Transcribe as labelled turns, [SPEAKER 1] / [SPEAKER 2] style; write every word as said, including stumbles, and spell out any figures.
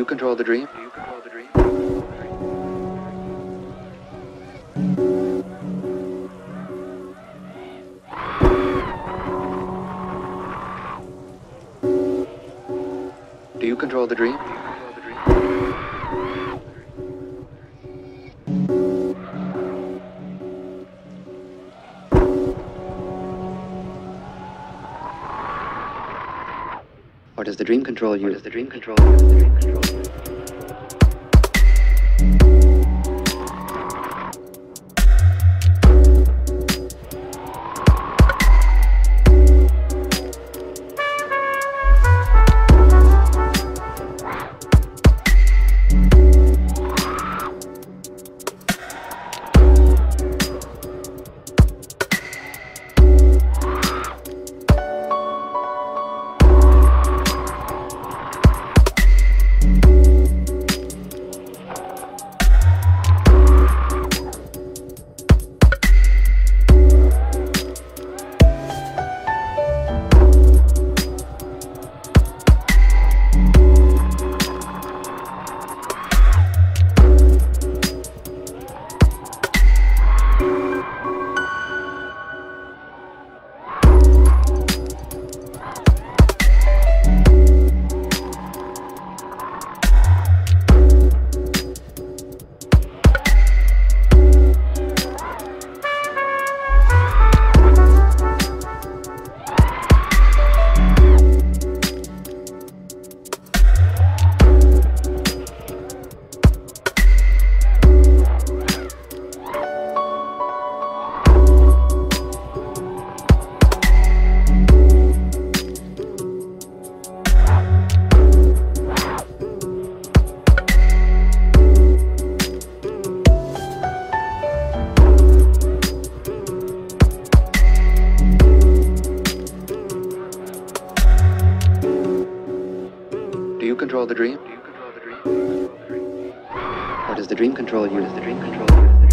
[SPEAKER 1] you control the dream? Do you control the dream? Do you control the dream? Or does the dream control you? Or does the dream control you? Does the dream control you? Do you control the dream? Do you control the dream? Or does the dream control you? Does the dream control you?